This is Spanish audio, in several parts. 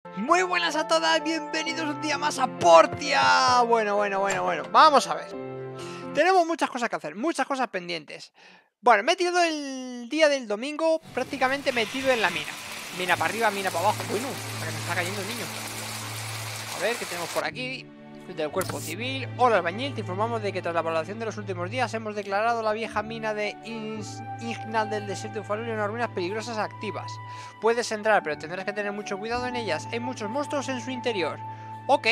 Muy buenas a todas, bienvenidos un día más a Portia. Bueno, vamos a ver. Tenemos muchas cosas que hacer, muchas cosas pendientes. Bueno, me he tirado el día del domingo prácticamente metido en la mina. Mina para arriba, mina para abajo. Bueno, para que me está cayendo el niño. A ver, ¿qué tenemos por aquí? Del cuerpo civil. Hola albañil, te informamos de que tras la valoración de los últimos días hemos declarado la vieja mina de Ignal del desierto de Ufaluria en ruinas peligrosas activas. Puedes entrar, pero tendrás que tener mucho cuidado en ellas. Hay muchos monstruos en su interior. Ok.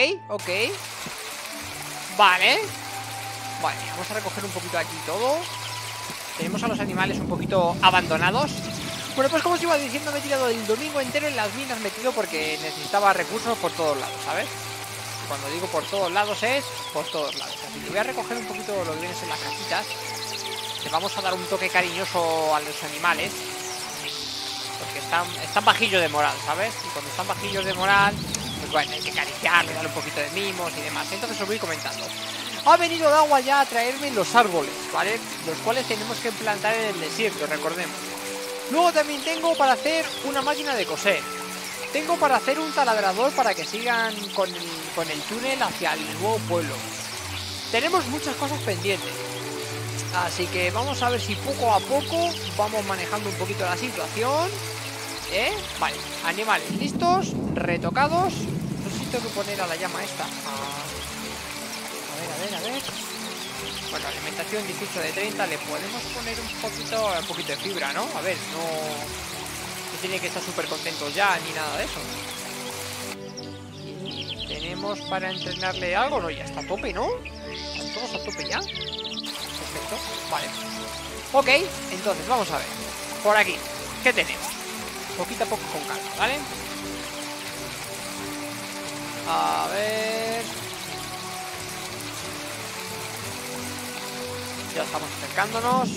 Vale, vamos a recoger un poquito aquí todo. Tenemos a los animales un poquito abandonados. Bueno, pues como os iba diciendo, me he tirado el domingo entero en las minas metido porque necesitaba recursos por todos lados, ¿sabes? Cuando digo por todos lados es por todos lados. Así que voy a recoger un poquito lo que viene en las cajitas. Le vamos a dar un toque cariñoso a los animales, porque están bajillos de moral, ¿sabes? Y cuando están bajillos de moral, pues bueno, hay que acariciarle, darle un poquito de mimos y demás. Entonces os voy comentando. Ha venido el agua ya a traerme los árboles, ¿vale? Los cuales tenemos que plantar en el desierto, recordemos. Luego también tengo para hacer una máquina de coser. Tengo para hacer un taladrador para que sigan con el túnel hacia el nuevo pueblo. Tenemos muchas cosas pendientes. Así que vamos a ver si poco a poco vamos manejando un poquito la situación. Vale, animales listos, retocados. No sé si tengo que poner a la llama esta. A ver. Bueno, alimentación 18 de 30. Le podemos poner un poquito de fibra, ¿no? A ver, no tiene que estar súper contentos ya, ni nada de eso. Y tenemos para entrenarle algo, no, ya está a tope, ¿no? ¿Están todos a tope ya? Perfecto, vale. Ok, entonces vamos a ver. Por aquí, ¿qué tenemos? Poquito a poco con calma, ¿vale? A ver. Ya estamos acercándonos.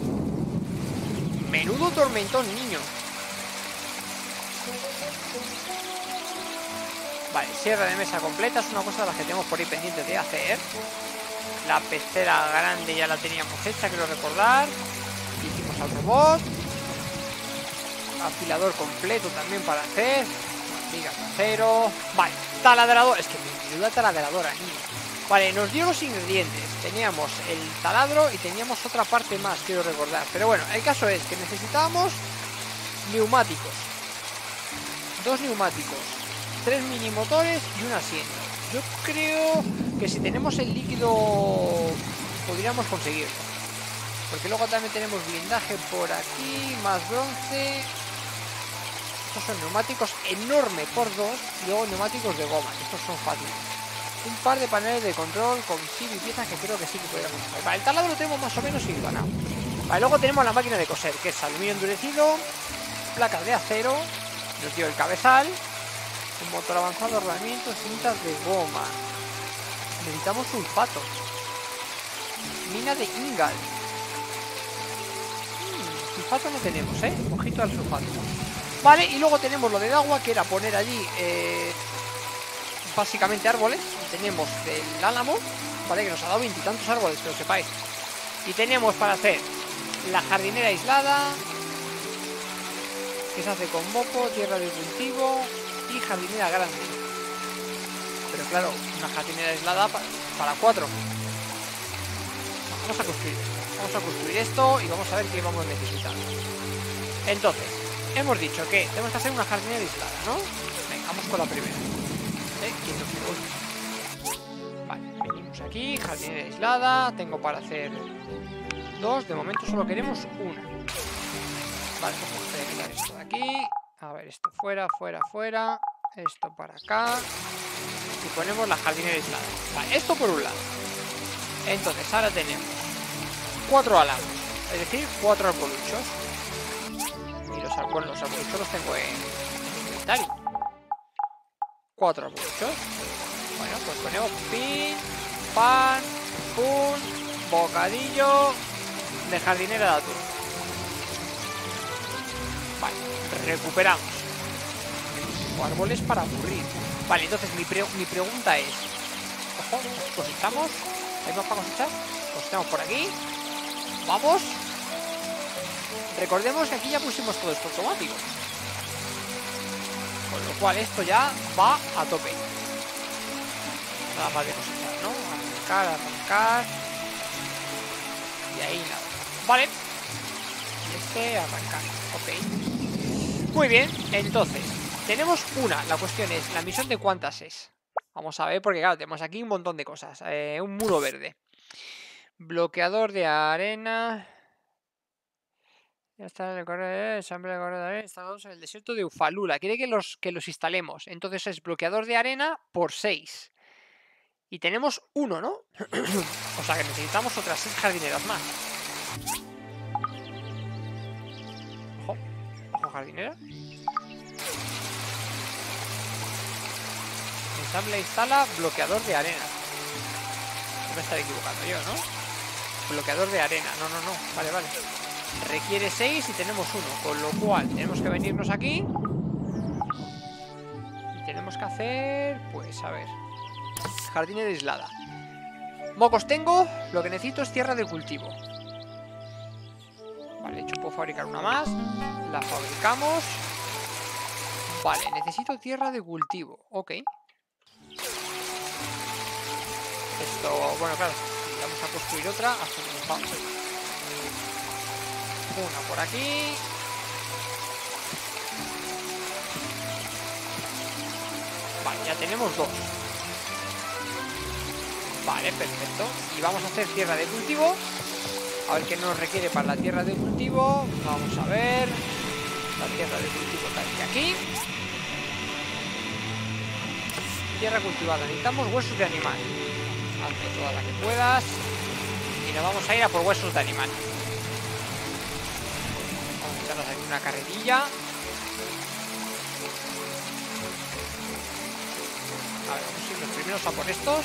Menudo tormentón, niño. Vale, sierra de mesa completa es una cosa de las que tenemos por ahí pendientes de hacer. La pecera grande ya la teníamos hecha, quiero recordar. Hicimos al robot. Afilador completo también para hacer. Vigas de acero. Vale, taladrador. Es que me ayuda taladradora, niño. Vale, nos dio los ingredientes. Teníamos el taladro y teníamos otra parte más, quiero recordar. Pero bueno, el caso es que necesitábamos neumáticos. 2 neumáticos, 3 mini motores y un asiento. Yo creo que si tenemos el líquido podríamos conseguirlo, porque luego también tenemos blindaje por aquí, más bronce. Estos son neumáticos enormes por 2 y luego neumáticos de goma. Estos son fáciles. Un par de paneles de control con chip y piezas que creo que sí que podríamos hacer. Vale, el taladro lo tenemos más o menos ganado. Vale, luego tenemos la máquina de coser, que es aluminio endurecido, placas de acero. Nos dio el cabezal, un motor avanzado, herramientas, cintas de goma. Necesitamos sulfato. Mina de Ingal. Sulfato no tenemos, ojito al sulfato. Vale, y luego tenemos lo del agua, que era poner allí básicamente árboles. Tenemos el álamo, vale, que nos ha dado 20 y tantos árboles, que lo sepáis. Y tenemos para hacer la jardinera aislada, que se hace con moco, tierra de cultivo y jardinera grande. Pero claro, una jardinera aislada para 4. Vamos a construir esto y vamos a ver qué vamos necesitando. Entonces, hemos dicho que tenemos que hacer una jardinera aislada, ¿no? Venga, vamos con la primera. Vale, venimos aquí, jardinera aislada. Tengo para hacer 2, de momento solo queremos una. Vale, pues voy a quitar esto de aquí. A ver, esto fuera. Esto para acá. Y ponemos la jardinera aislada. Vale, esto por un lado. Entonces, ahora tenemos 4 álamos, es decir, 4 arboluchos. Y los arboluchos los tengo en inventario. 4 arboluchos. Bueno, pues ponemos pin, pan, un bocadillo de jardinera de atún. Vale, recuperamos. Árboles para aburrir. Vale, entonces mi pregunta es: ojo, cosechamos. ¿Hay más para cosechar? Cosechamos por aquí. Vamos. Recordemos que aquí ya pusimos todo esto automático, con lo cual esto ya va a tope. Nada más de cosechar, ¿no? Arrancar. Y ahí nada. Vale. Arrancar. Ok. Muy bien, entonces tenemos una. La cuestión es, ¿la misión de cuántas es? Vamos a ver, porque claro, tenemos aquí un montón de cosas. Un muro verde. Bloqueador de arena. Ya está en el corredor, ensamble de corredor instalados en el desierto de Ufalula. Quiere que los instalemos. Entonces es bloqueador de arena por 6. Y tenemos uno, ¿no? O sea que necesitamos otras 6 jardineras más. Ojo, ojo jardinera. Ensamble instala bloqueador de arena. No me estaré equivocando yo, ¿no? Bloqueador de arena. No. Vale. Requiere 6 y tenemos 1. Con lo cual tenemos que venirnos aquí. Y tenemos que hacer... Pues a ver. Jardinera aislada. Mocos tengo. Lo que necesito es tierra de cultivo. Vale, de hecho puedo fabricar una más. La fabricamos. Vale, necesito tierra de cultivo. Ok. Esto, bueno, claro, si vamos a construir otra, vamos. Una por aquí. Vale, ya tenemos 2. Vale, perfecto. Y vamos a hacer tierra de cultivo. A ver qué nos requiere para la tierra de cultivo. Vamos a ver. La tierra de cultivo está aquí. Tierra cultivada. Necesitamos huesos de animal. Hazme toda la que puedas. Y nos vamos a ir a por huesos de animal. Vamos a echarnos aquí una carrerilla. A ver, vamos a ir los primeros a por estos.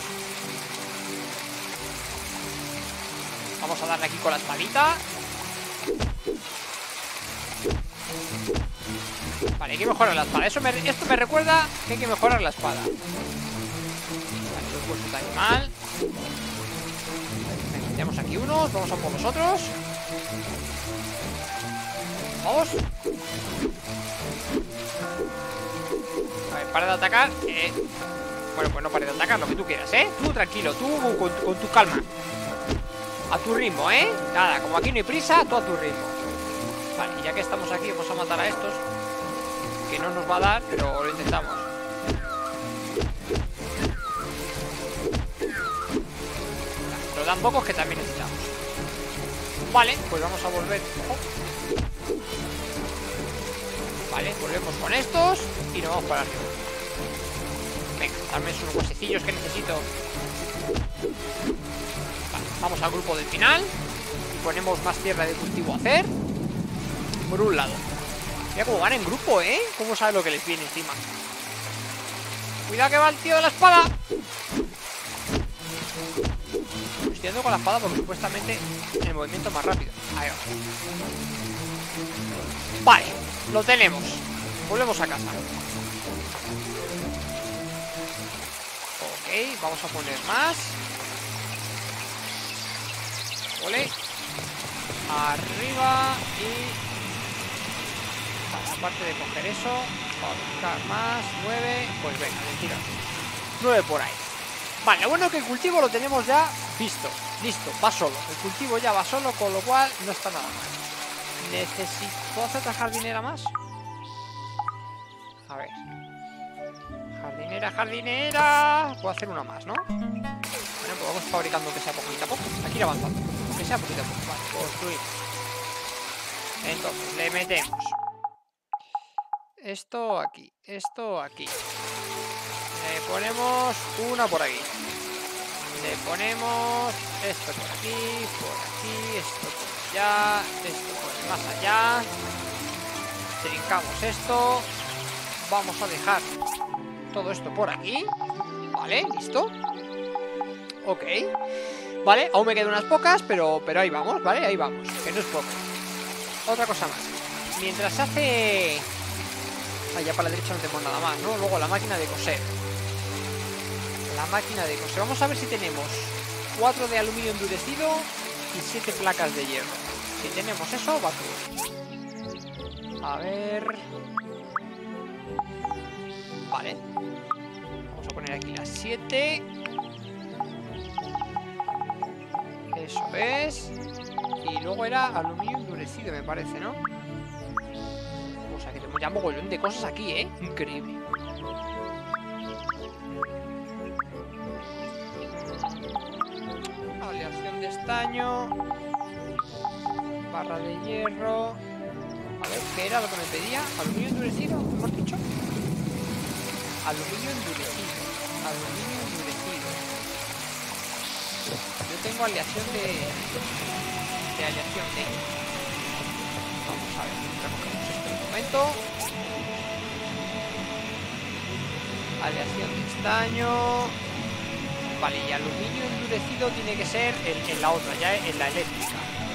Vamos a darle aquí con la espadita. Vale, hay que mejorar la espada. Esto me recuerda que hay que mejorar la espada. Vale, los huesos de animal. Tenemos aquí unos. Vamos a por los otros. Vamos. A ver, para de atacar. Bueno, pues no pare de atacar, lo que tú quieras, ¿eh? Tú tranquilo, tú con tu calma. A tu ritmo, ¿eh? Nada, como aquí no hay prisa, tú a tu ritmo. Vale, y ya que estamos aquí, vamos a matar a estos. Que no nos va a dar, pero lo intentamos. Pero dan pocos que también necesitamos. Vale, pues vamos a volver. Ojo. Vale, volvemos con estos y nos vamos para arriba. Venga, dame esos huesecillos que necesito. Vale, vamos al grupo del final. Y ponemos más tierra de cultivo a hacer. Por un lado. Mira cómo van en grupo, ¿eh? Cómo sabe lo que les viene encima. Cuidado que va el tío de la espada. Estoy yendo con la espada porque supuestamente el movimiento es más rápido. Ahí va. Vale, lo tenemos. Volvemos a casa. Ok, vamos a poner más. Vale. Arriba y... Vale, aparte de coger eso, fabricar más, 9. Pues venga, mentira. 9 por ahí. Vale, lo bueno es que el cultivo lo tenemos ya visto. Listo, va solo. El cultivo ya va solo, con lo cual no está nada mal. ¿Necesito hacer otra jardinera más? A ver. Jardinera. Puedo hacer una más, ¿no? Bueno, pues vamos fabricando que sea poquito a poco. Aquí ir avanzando. Que sea poquito a poco. Vale, construimos. Entonces, le metemos esto aquí. Esto aquí. Le ponemos una por aquí. Le ponemos esto por aquí, esto por allá, esto por más allá. Trincamos esto. Vamos a dejar todo esto por aquí. Vale, listo. Ok. Vale, aún me quedan unas pocas, pero ahí vamos, ¿vale? Ahí vamos, que no es poco. Otra cosa más. Mientras se hace... Allá para la derecha no tenemos nada más, ¿no? Luego la máquina de coser. La máquina de coser. Vamos a ver si tenemos 4 de aluminio endurecido y 7 placas de hierro. Si tenemos eso, va todo. A ver... Vale. Vamos a poner aquí las 7. Eso es. Y luego era aluminio endurecido, me parece, ¿no? O sea que tenemos ya mogollón de cosas aquí, ¿eh? Increíble. Aleación de estaño. Barra de hierro. A ver, ¿qué era lo que me pedía? ¿Aluminio endurecido? ¿Hemos dicho? Aluminio endurecido. Aluminio endurecido. Yo tengo aleación de aleación de. Vamos a ver, recogemos esto un momento. Aleación de estaño. Vale, y aluminio endurecido tiene que ser en la otra, ya en la eléctrica.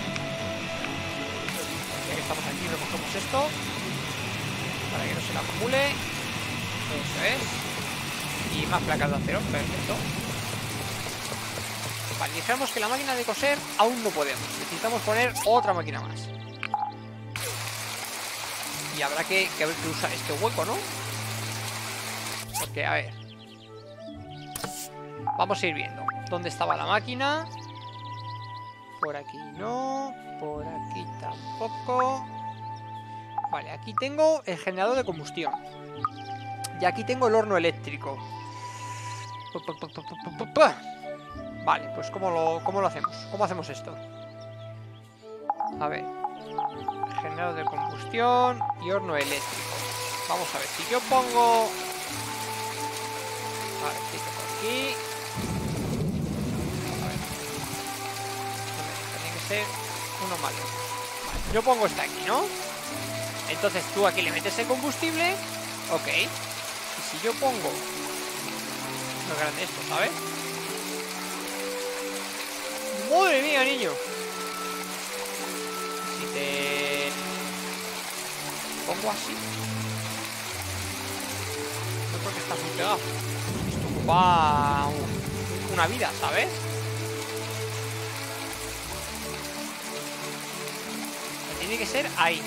Ya que estamos aquí, recogemos esto para que no se le acumule. Eso es. Y más placas de acero, perfecto. Vale, dijéramos que la máquina de coser aún no podemos. Necesitamos poner otra máquina más. Y habrá que usar este hueco, ¿no? Porque, a ver, vamos a ir viendo dónde estaba la máquina. Por aquí no. Por aquí tampoco. Vale, aquí tengo el generador de combustión. Y aquí tengo el horno eléctrico. Vale, pues ¿cómo lo hacemos? ¿Cómo hacemos esto? A ver. Generador de combustión y horno eléctrico. Vamos a ver, si yo pongo... A ver, quito por aquí. A ver. Tiene que ser uno malo. Vale, yo pongo esta aquí, ¿no? Entonces tú aquí le metes el combustible. Ok. Y si yo pongo... No es grande esto, ¿sabes? ¡Madre mía, niño! Si te pongo así, yo creo que estás muy pegado. Esto ocupa una vida, ¿sabes? Tiene que ser ahí.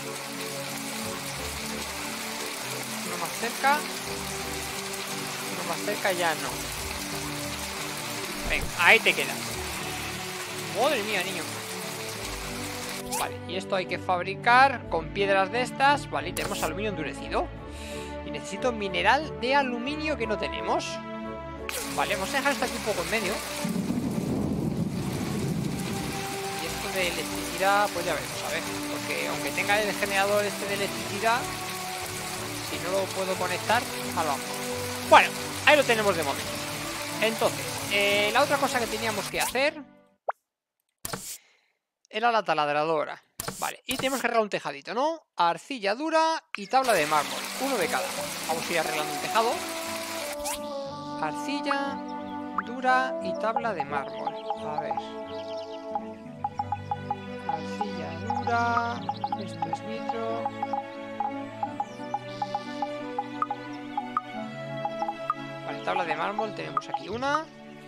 Uno más cerca. Uno más cerca ya no. Venga, ahí te quedas. Madre mía, niño. Vale, y esto hay que fabricar con piedras de estas. Vale, y tenemos aluminio endurecido. Y necesito mineral de aluminio que no tenemos. Vale, vamos a dejar esto aquí un poco en medio. Y esto de electricidad, pues ya veremos, a ver. Porque aunque tenga el generador este de electricidad, si no lo puedo conectar, mal vamos. Bueno, ahí lo tenemos de momento. Entonces, la otra cosa que teníamos que hacer era la taladradora. Vale, y tenemos que arreglar un tejadito, ¿no? Arcilla dura y tabla de mármol. Uno de cada. Vamos a ir arreglando un tejado. Arcilla dura y tabla de mármol. A ver. Arcilla dura. Esto es nitro. Vale, tabla de mármol tenemos aquí una.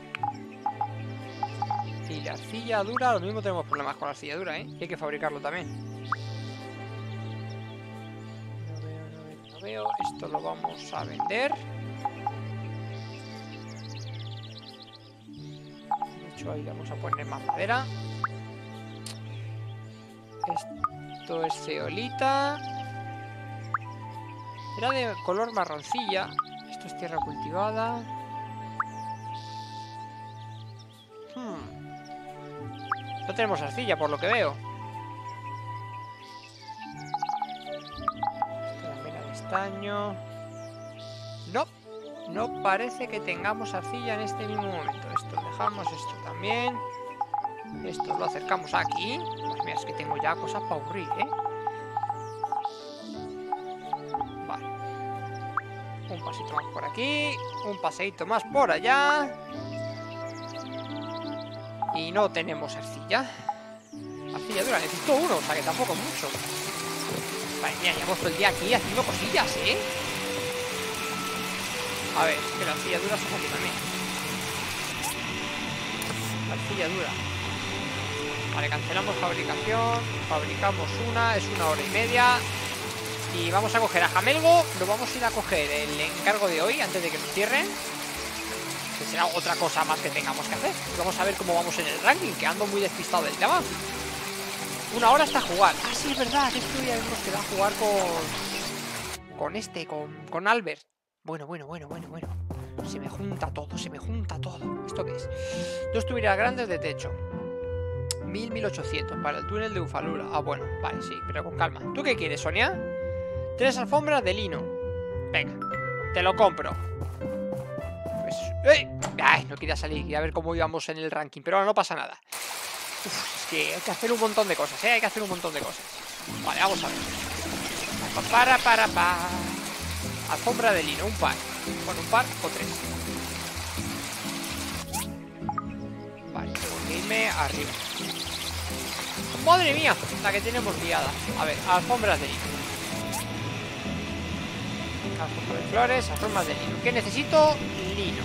Y la arcilla dura, lo mismo tenemos problemas con la arcilla dura, ¿eh? Y hay que fabricarlo también. No veo. Esto lo vamos a vender. De hecho, ahí vamos a poner más madera. Esto es ceolita. Era de color marroncilla. Esto es tierra cultivada. No tenemos arcilla, por lo que veo. Esto es la mena de estaño. No, no parece que tengamos arcilla en este mismo momento. Esto lo dejamos, esto también. Esto lo acercamos aquí. Pues mira, es que tengo ya cosas para aburrir, ¿eh? Vale. Un pasito más por aquí. Un paseíto más por allá. Y no tenemos arcilla. Arcilla dura, necesito uno, o sea que tampoco mucho. Vale, mira, llevamos todo el día aquí haciendo cosillas, ¿eh? A ver, que la arcilla dura se aquí también. La arcilla dura. Vale, cancelamos fabricación. Fabricamos una, es 1 hora y media. Y vamos a coger a Jamelgo. Lo vamos a ir a coger el encargo de hoy antes de que nos cierren, que será otra cosa más que tengamos que hacer. Y vamos a ver cómo vamos en el ranking, que ando muy despistado del tema. 1 hora hasta jugar. Ah, sí, es verdad, que esto ya hemos quedado a jugar con Albert. Bueno. Se me junta todo. ¿Esto qué es? 2 tuberías grandes de techo. 1800 para el túnel de Ufalura. Ah, bueno, vale, sí, pero con calma. ¿Tú qué quieres, Sonia? 3 alfombras de lino. Venga, te lo compro. Pues, ay, no quería salir, quería ver cómo íbamos en el ranking, pero ahora no pasa nada. Uf, es que hay que hacer un montón de cosas, hay que hacer un montón de cosas. Vale, vamos a ver. Alfombra de lino, un par. Bueno, un par o 3. Vale, tengo que irme arriba. Madre mía, la que tenemos liada. A ver, alfombras de lino. Alfombra de flores, alfombras de lino. ¿Qué necesito? Lino.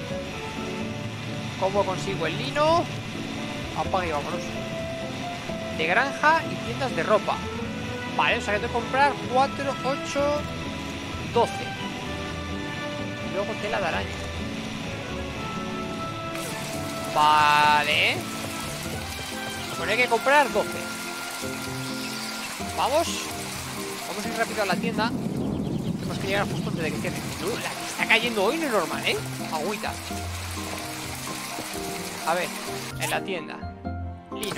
¿Cómo consigo el lino? Apaga y vámonos. De granja y tiendas de ropa. Vale, o sea que tengo que comprar 4, 8, 12. Y luego tela de araña. Vale. Bueno, hay que comprar 12. Vamos a ir rápido a la tienda. Tenemos que llegar justo antes de que cierre. La que está cayendo hoy no es normal, ¿eh? Agüita. A ver, en la tienda. Lino.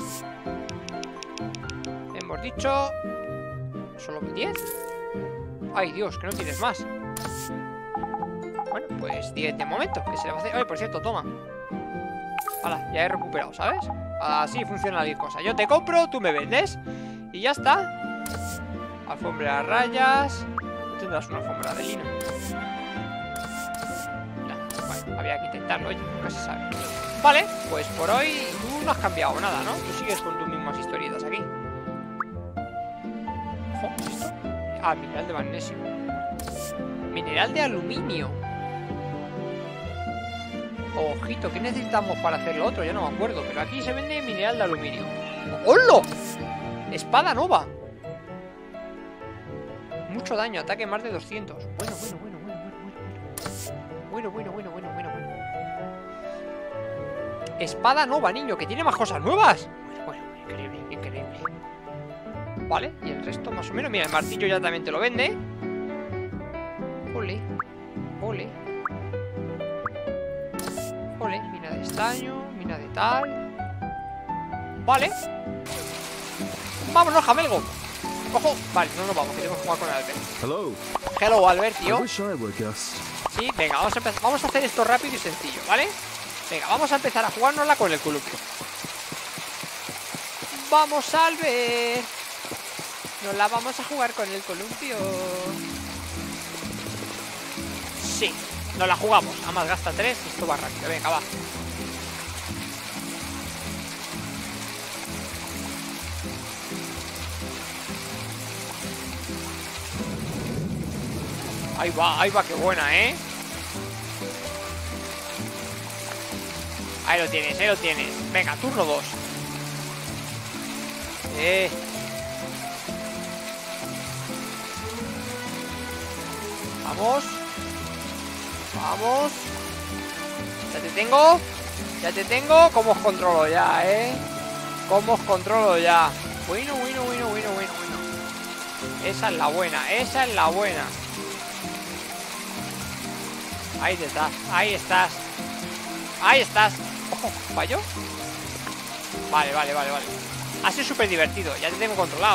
Hemos dicho... ¿Solo 10? Ay, Dios, que no tienes más. Bueno, pues 10 de momento. ¿Qué se le va a hacer? Ay, por cierto, toma. Hala, ya he recuperado, ¿sabes? Así funciona la cosa. Yo te compro, tú me vendes y ya está. Alfombra a rayas. Tendrás una alfombra de lino. No, bueno, había que intentarlo, oye, nunca se sabe. Vale, pues por hoy tú no has cambiado nada, ¿no? Tú sigues con tus mismas historietas aquí. Ojo, ¿qué es esto? Ah, mineral de magnesio. Mineral de aluminio. Ojito, ¿qué necesitamos para hacer lo otro? Ya no me acuerdo, pero aquí se vende mineral de aluminio. ¡Hola! Espada nova. Mucho daño, ataque más de 200. Bueno. Espada nova, niño, que tiene más cosas nuevas. Bueno, increíble. Vale, y el resto más o menos. Mira, el martillo ya también te lo vende. Ole, mina de estaño, mina de tal. Vale. Vámonos, Jamelgo. Ojo, vale, no nos vamos, queremos jugar con Albert. Hello, Albert, tío. Sí, venga, vamos a empezar. Vamos a hacer esto rápido y sencillo, ¿vale? Venga, vamos a empezar a jugárnosla con el columpio. Vamos, Albert. Nos la vamos a jugar con el columpio. Sí, nos la jugamos. Además gasta 3, esto va rápido. Venga, va. Ahí va, qué buena, ¿eh? Ahí lo tienes. Venga, turno 2. Vamos. Ya te tengo. ¿Cómo os controlo ya, ¿Cómo os controlo ya? Bueno. Esa es la buena. Ahí estás. Ojo, ¿falló? Vale. Ha sido súper divertido. Ya te tengo controlado,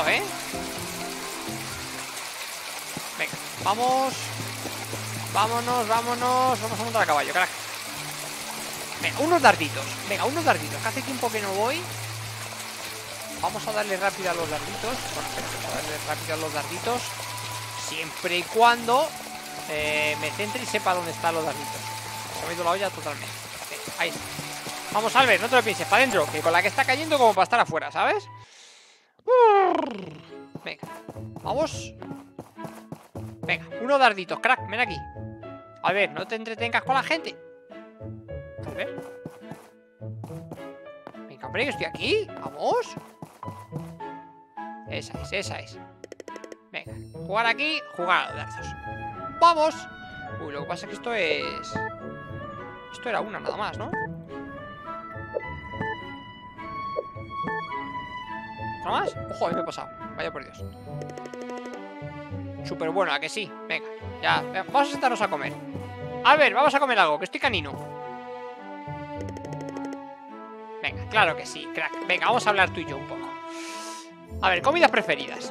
Venga, vamos. Vámonos. Vamos a montar a caballo, crack. Venga, unos darditos, que hace tiempo que no voy. Vamos a darle rápido a los darditos. Bueno, vamos a darle rápido a los darditos. Siempre y cuando me centre y sepa dónde están los darditos. Se me ha ido la olla totalmente. Ahí está. Vamos, Albert, no te lo pienses, para adentro. Que con la que está cayendo como para estar afuera, ¿sabes? Venga, vamos. Venga, unos darditos, crack, ven aquí. A ver, no te entretengas con la gente. A ver. Venga, hombre, que estoy aquí. Vamos. Esa es. Venga. Venga, jugar aquí, jugar a los dardos. ¡Vamos! Uy, lo que pasa es que esto es... Esto era una nada más, ¿no? ¿Nada más? Ojo, me he pasado. Vaya por Dios. Súper bueno, ¿a que sí? Venga, ya, vamos a sentarnos a comer. A ver, vamos a comer algo, que estoy canino. Venga, claro que sí, crack. Venga, vamos a hablar tú y yo un poco. A ver, comidas preferidas.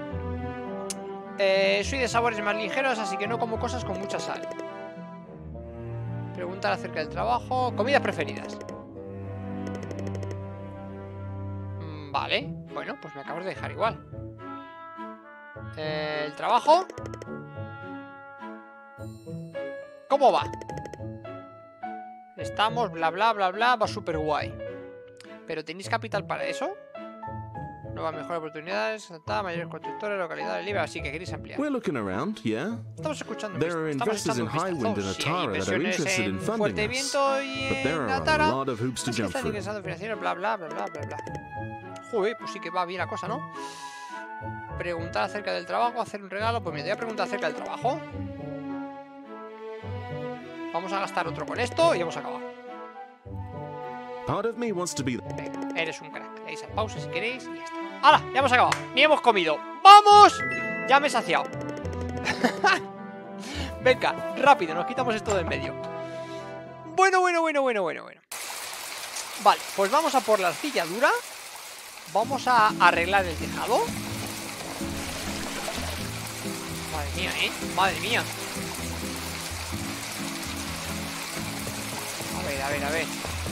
Soy de sabores más ligeros, así que no como cosas con mucha sal. Preguntar acerca del trabajo. Comidas preferidas. Vale, bueno, pues me acabas de dejar igual. El trabajo. ¿Cómo va? Estamos, bla, bla, bla, bla. Va súper guay. ¿Pero tenéis capital para eso? Nuevas mejores oportunidades, mayores constructores, localidades libres, así que queréis ampliar. Estamos escuchando. Estamos echando un vistazo. Sí, hay inversiones en fuerte viento y en Atara. Así que están ingresando financieros, bla, bla, bla, bla, bla, bla. Joder, pues sí que va bien la cosa, ¿no? Preguntar acerca del trabajo, hacer un regalo. Pues me voy a preguntar acerca del trabajo. Vamos a gastar otro con esto y hemos acabado. Venga, eres un crack. Le dais a pausa si queréis y ya está. ¡Hala! Ya hemos acabado. Ni hemos comido. ¡Vamos! Ya me he saciado. Venga, rápido, nos quitamos esto del medio. Bueno. Vale, pues vamos a por la arcilla dura. Vamos a arreglar el tejado. Madre mía, madre mía. A ver.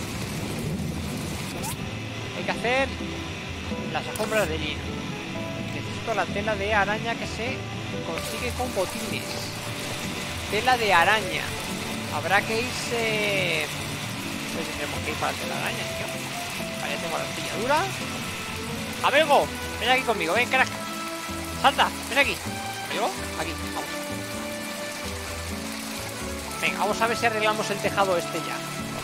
Hay que hacer las alfombras de lino. Necesito la tela de araña que se consigue con botines. Tela de araña. Habrá que irse... No sé si tenemos que ir para la tela de araña, tío. Vale, ya tengo la arcilla dura. ¡Abelgo! Ven aquí conmigo, ven, crack. ¡Salta! Ven aquí. ¿Me llevo? Aquí, vamos. Venga, vamos a ver si arreglamos el tejado este ya.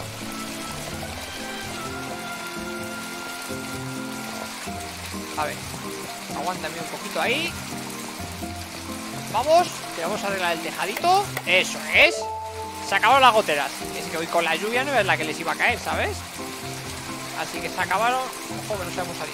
A ver, aguántame un poquito ahí. Vamos, que vamos a arreglar el tejadito. Eso es. Se acabaron las goteras. Es que hoy con la lluvia no es la que les iba a caer, ¿sabes? Así que se acabaron. Ojo que no sabemos salir,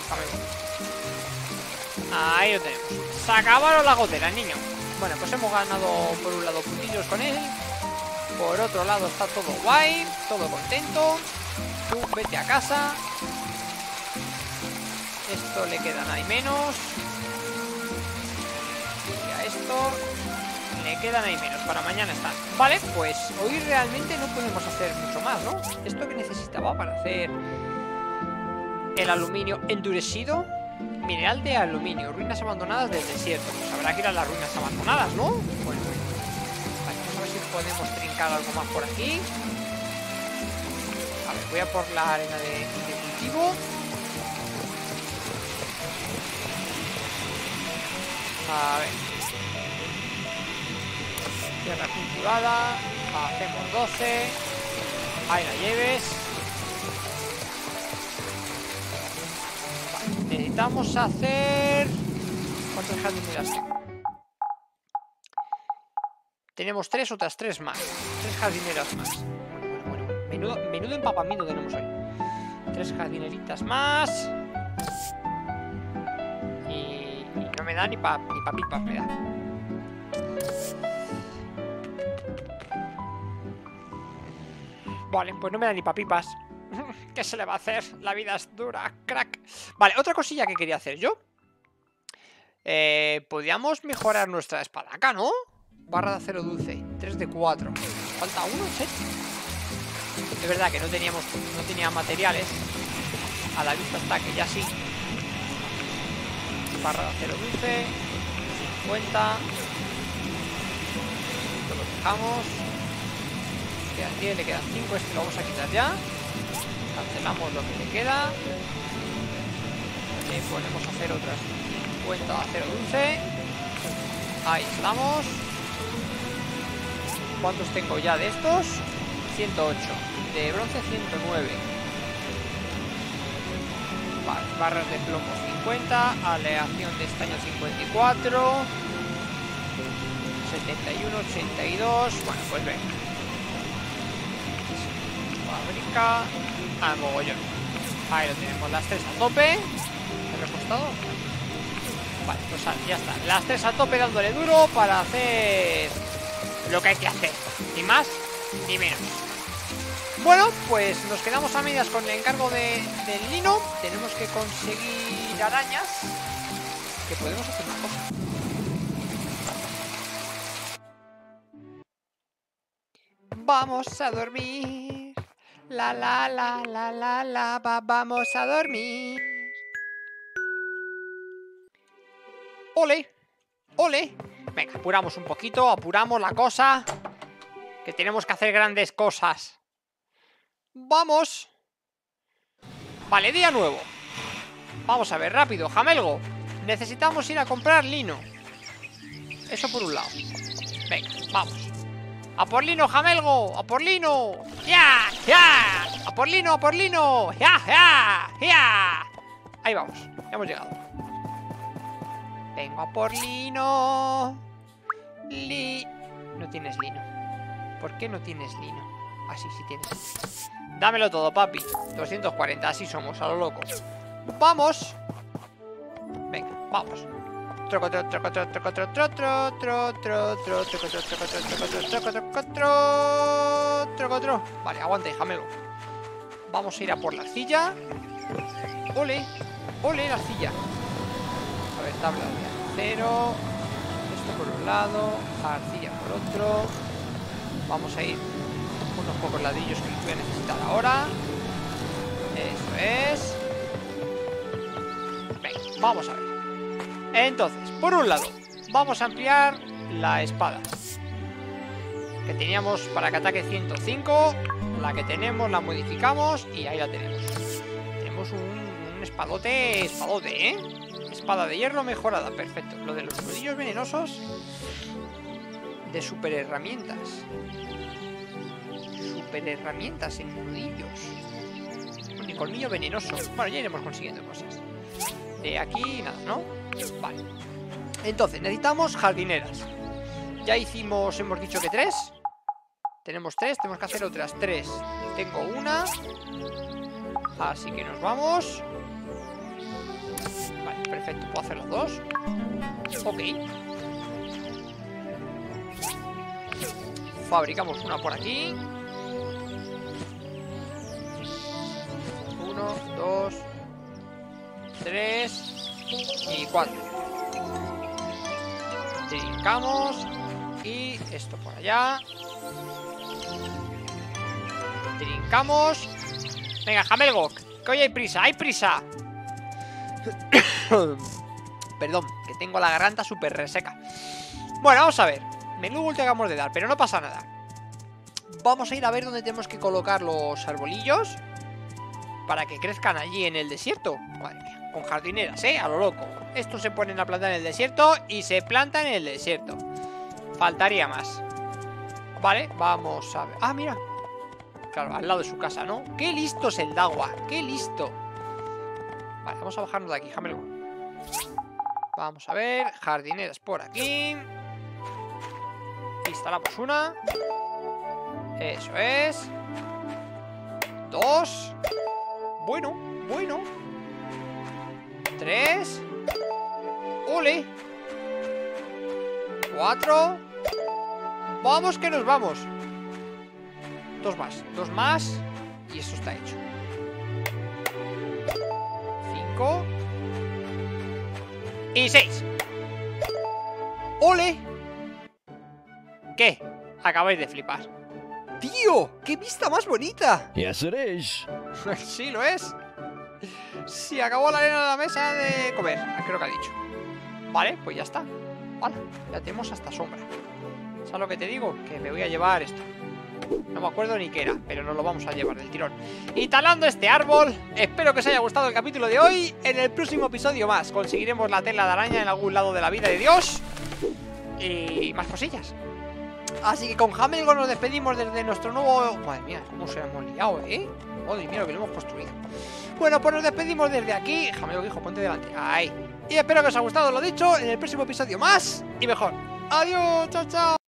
ahí lo tenemos. Se acabaron las goteras, niño. Bueno, pues hemos ganado por un lado puntillos con él. Por otro lado está todo guay. Todo contento. Tú vete a casa. Esto le quedan ahí menos. Y a esto le quedan ahí menos. Para mañana están. Vale, pues hoy realmente no podemos hacer mucho más, ¿no? Esto que necesitaba para hacer el aluminio endurecido. Mineral de aluminio. Ruinas abandonadas del desierto. Pues habrá que ir a las ruinas abandonadas, ¿no? Bueno. Vale, vamos a ver si podemos trincar algo más por aquí. A ver, voy a por la arena de cultivo. A ver. Tierra cultivada. Hacemos 12. Ahí la lleves. Vale. Necesitamos hacer... ¿Cuántas jardineras tengo? Tenemos 3, otras 3 más. 3 jardineras más. Bueno. Menudo empapamiento tenemos hoy. 3 jardineritas más. No me da ni pa pipas me da. Vale, pues no me da ni pa pipas. ¿Qué se le va a hacer? La vida es dura, crack. Vale, otra cosilla que quería hacer yo. Podríamos mejorar nuestra espadaca, ¿no? Barra de acero dulce, 3 de 4. Falta uno, ¿sí? Es verdad que no tenía materiales. A la vista está que ya sí. Barra de acero dulce 50. Esto lo dejamos. Quedan 10, le quedan 5. Este lo vamos a quitar ya. Cancelamos lo que le queda. Le ponemos a hacer otras 50 de acero dulce. Ahí estamos. ¿Cuántos tengo ya de estos? 108. De bronce 109. Vale, barras de plomo 50, aleación de estaño 54. 71, 82. Bueno, pues venga. Fábrica al mogollón. Ahí lo tenemos, las 3 a tope. ¿Me ha costado? Vale, pues ya está. Las 3 a tope dándole duro para hacer lo que hay que hacer. Ni más ni menos. Bueno, pues nos quedamos a medias con el encargo del lino. Tenemos que conseguir arañas. Que podemos hacer una cosa. Vamos a dormir. Vamos a dormir. ¡Ole! ¡Ole! Venga, apuramos un poquito, apuramos la cosa. Que tenemos que hacer grandes cosas. ¡Vamos! Vale, día nuevo. Vamos a ver, rápido, Jamelgo. Necesitamos ir a comprar lino. Eso por un lado. Venga, vamos. ¡A por lino, Jamelgo! ¡A por lino! ¡Ya! ¡Ya! ¡A por lino, a por lino! ¡Ya! ¡Ya! ¡Ya! Ahí vamos, ya hemos llegado. Vengo a por lino. No tienes lino. ¿Por qué no tienes lino? Ah, sí, sí tienes. Dámelo todo, papi. 240, así somos, a lo loco. ¡Vamos! Venga, vamos. Vale, aguanta, Jamelo. Vamos a ir a por la arcilla. Ole, ole la arcilla. A ver, tabla de acero. Esto por un lado, arcilla por otro. Vamos a ir unos pocos ladrillos que los voy a necesitar ahora. Eso es. Venga, vamos a ver. Entonces, por un lado, vamos a ampliar la espada que teníamos para que ataque 105. La que tenemos la modificamos y ahí la tenemos. Tenemos un espadote, ¿eh? Espada de hierro mejorada, perfecto. Lo de los nudillos venenosos de super herramientas. Super herramientas en nudillos. Un colmillo venenoso. Bueno, ya iremos consiguiendo cosas. De aquí nada, ¿no? Vale. Entonces, necesitamos jardineras. Ya hicimos, hemos dicho que 3. Tenemos 3, tenemos que hacer otras 3. Tengo una. Así que nos vamos. Vale, perfecto, puedo hacer las 2. Ok. Fabricamos una por aquí. 1, 2, 3 y 4. Trincamos. Y esto por allá. Trincamos. Venga, Jamelgo, que hoy hay prisa, hay prisa. Perdón, que tengo la garganta súper reseca. Bueno, vamos a ver. Menú último que acabamos de dar, pero no pasa nada. Vamos a ir a ver dónde tenemos que colocar los arbolillos para que crezcan allí en el desierto. Madre mía, con jardineras, a lo loco. Estos se ponen a plantar en el desierto y se plantan en el desierto. Faltaría más. Vale, vamos a ver. Ah, mira. Claro, al lado de su casa, ¿no? ¡Qué listo es el Dagua! ¡Qué listo! Vale, vamos a bajarnos de aquí, Jamelgo. Vamos a ver. Jardineras por aquí. Instalamos una. Eso es. 2. Bueno, bueno. 3. ¡Ole! 4. Vamos que nos vamos. 2 más, 2 más. Y esto está hecho. 5 y 6. ¡Ole! ¿Qué? Acabáis de flipar. ¡Tío! ¡Qué vista más bonita! Yes, it is. Sí, lo es. Sí, acabó la arena de la mesa de comer. Creo que ha dicho. Vale, pues ya está. Vale, ya tenemos hasta sombra. ¿Sabes lo que te digo? Que me voy a llevar esto. No me acuerdo ni qué era, pero nos lo vamos a llevar del tirón. Y talando este árbol, espero que os haya gustado el capítulo de hoy. En el próximo episodio más conseguiremos la tela de araña en algún lado de la vida de Dios. Y más cosillas. Así que con Jamelgo nos despedimos desde nuestro nuevo... Madre mía, cómo se hemos liado, ¿eh? Madre mía, lo que lo hemos construido. Bueno, pues nos despedimos desde aquí. Jamelgo, hijo, ponte delante. Ahí. Y espero que os haya gustado lo dicho. En el próximo episodio más y mejor. Adiós, chao, chao.